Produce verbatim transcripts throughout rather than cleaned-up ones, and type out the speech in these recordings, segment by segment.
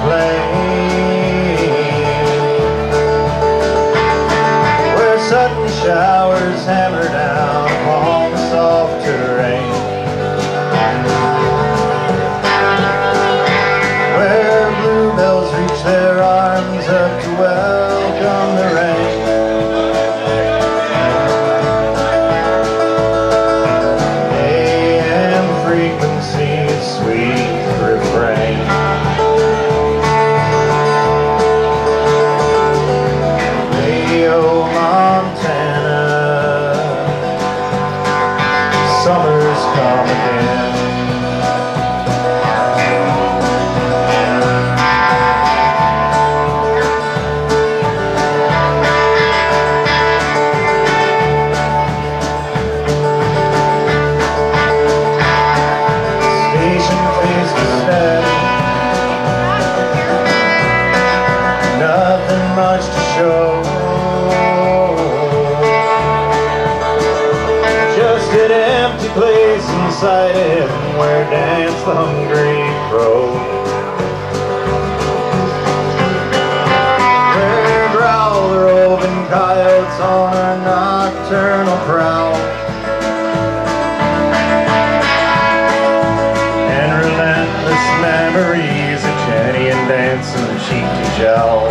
flame, where sudden showers hammer down upon the soft terrain, where bluebells reach their arms up to welcome the rain. A M frequency's sweet refrain. Summer's come again. Station faces steady, nothing much to show. An empty place inside him where dance the hungry crow, where growl the roving coyotes on a nocturnal prowl, and relentless memories of Jenny and dancing cheek to jowl.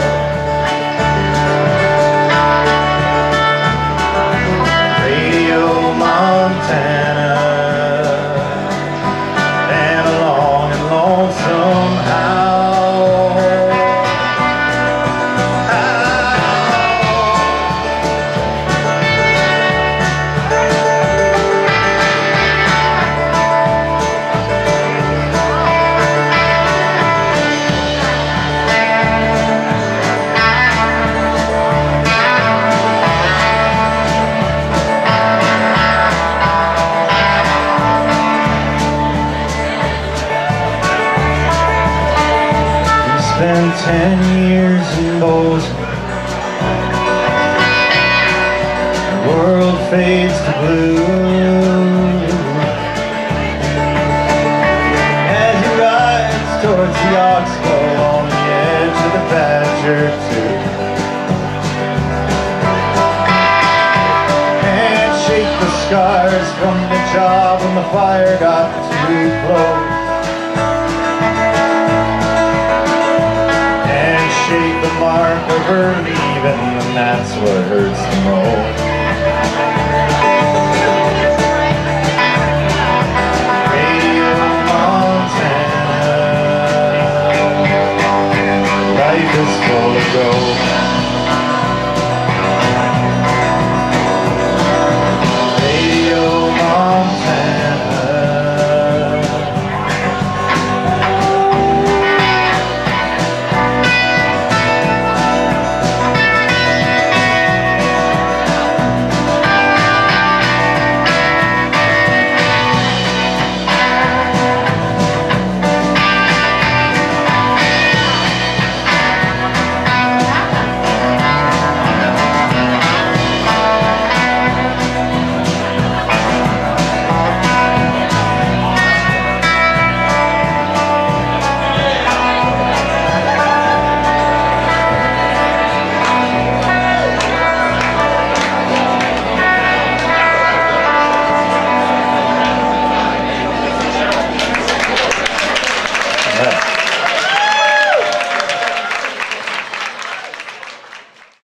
Montana, and a long and lonesome howl. Spent ten years in Bozeman, the world fades to blue as he rides towards the oxbow on the edge of the Badger too. Can't shake the scars from the job when the fire got too close, shake the mark of her leaving, and that's what hurts the most.